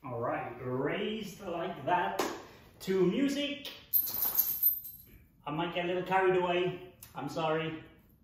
Alright, raised like that to music. I might get a little carried away. I'm sorry.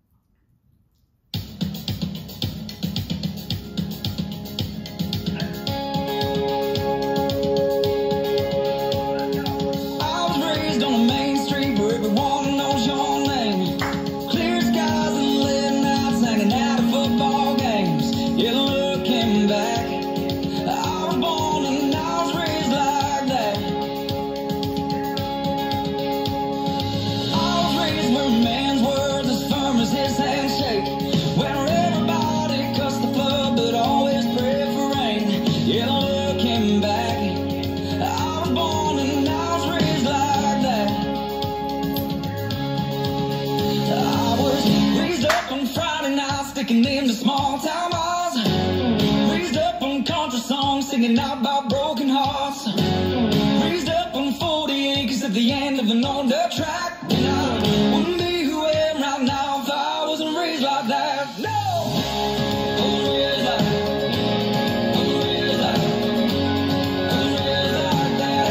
Sticking into small town bars, raised up on country songs, singing out about broken hearts, raised up on 40 acres at the end of an old dirt track. And I wouldn't be who I am right now if I wasn't raised like that. No, I wasn't raised like that. I wasn't raised like that. I wasn't raised like that.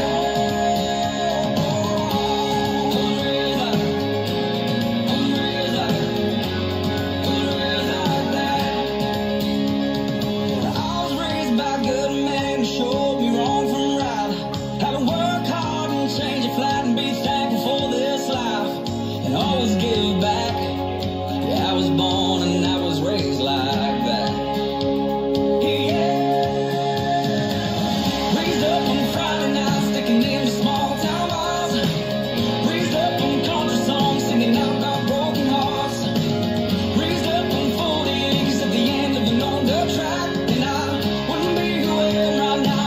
I wasn't raised like that. I wasn't raised like that. Showed me wrong from right. Had to work hard and change it flat and be thankful for this life and always give back. Yeah, I was born and I was raised like that. Yeah. Raised up on Friday night, sticking into small town bars. Raised up on country songs, singing out about broken hearts. Raised up on 40 acres at the end of an old dirt track. And I wouldn't be who I am right now.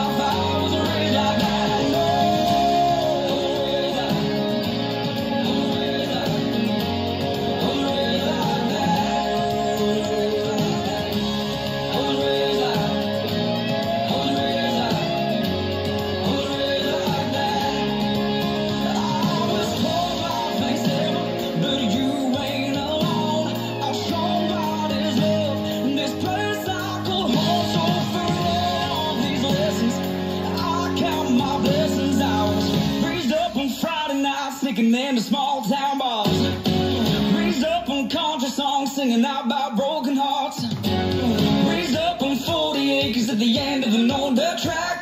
Sticking into small town bars, raised up on country songs, singing out about broken hearts, raised up on 40 acres at the end of an old dirt track.